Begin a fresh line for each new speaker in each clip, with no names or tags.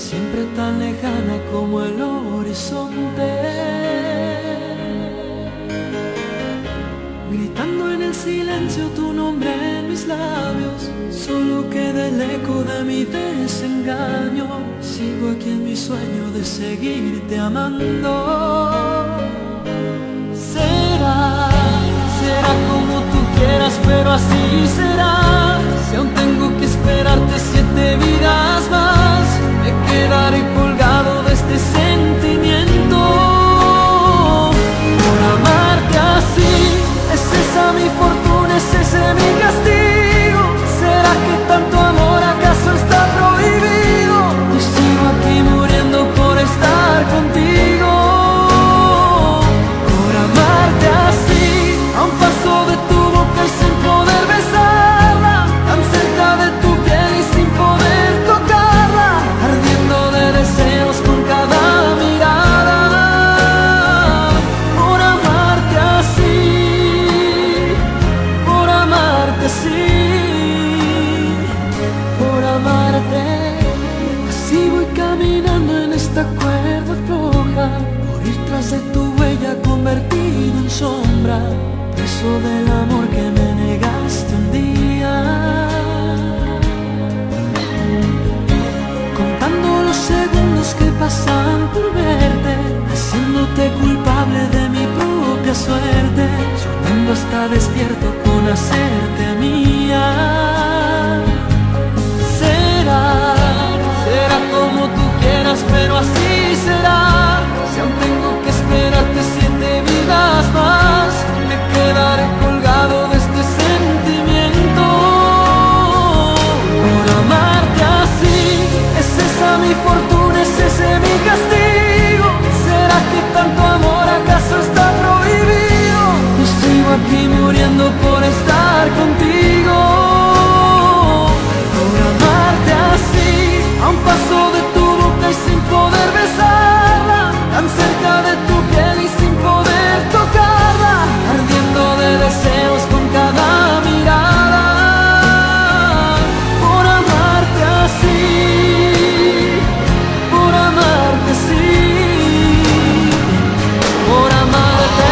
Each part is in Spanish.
siempre tan lejana como el horizonte, gritando en el silencio tu nombre en mis labios. Solo queda el eco de mi desengaño. Sigo aquí en mi sueño de seguirte amando. Será como tú quieras, pero así será. Si aún tengo que esperarte 7 vidas más, me quedaré colgado de este sentimiento. Por amarte así, es esa mi fortuna, es ese mi castigo. ¿Será que tanto amor acaso está prohibido? Y sigo aquí muriendo por estar contigo. Por amarte así, a un paso de tu boca y sin poder besarla, tan cerca de tu piel y sin poder tocarla, ardiendo de deseos con cada mirada. Por amarte así, por amarte así, por amarte así. Voy caminando en esta cuerda floja, por ir tras de tu huella convertido en sombra, preso del amor que me negaste un día, contando los segundos que pasan por verte, haciéndote culpable de mi propia suerte, soñando hasta despierto con hacerte mía. Será como tú quieras, pero así será. Si aún tengo que esperarte 7 vidas más, me quedaré colgado de este sentimiento. Por amarte así, es esa mi fortuna, es ese mi castigo. ¿Será que tanto amor acaso está prohibido? Yo sigo aquí muriendo por estar contigo. Por amarte así, a un paso de tu boca y sin poder besarla, tan cerca de tu piel y sin poder tocarla, ardiendo de deseos con cada mirada. Por amarte así, por amarte así, por amarte.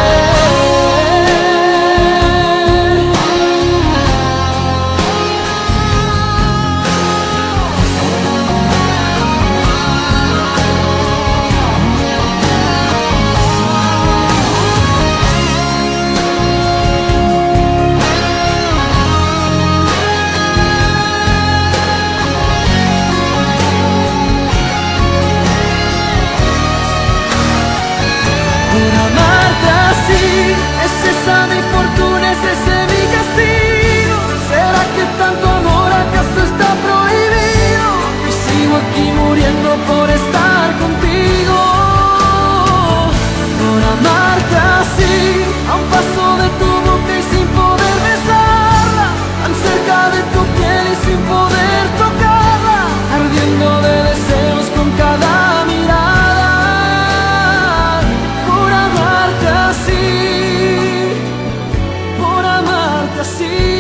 Por amarte así, es esa mi fortuna, es ese mi castigo. ¿Será que tanto amor acaso está prohibido? Y sigo aquí muriendo por estar contigo. Por amarte así, a un paso de tu boca y sin poder besarla, tan cerca de tu piel y sin poder tocarla, ardiendo de deseos con cada mirada. Por amarte así, por amarte así.